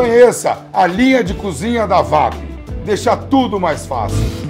Conheça a linha de cozinha da VAP. Deixa tudo mais fácil.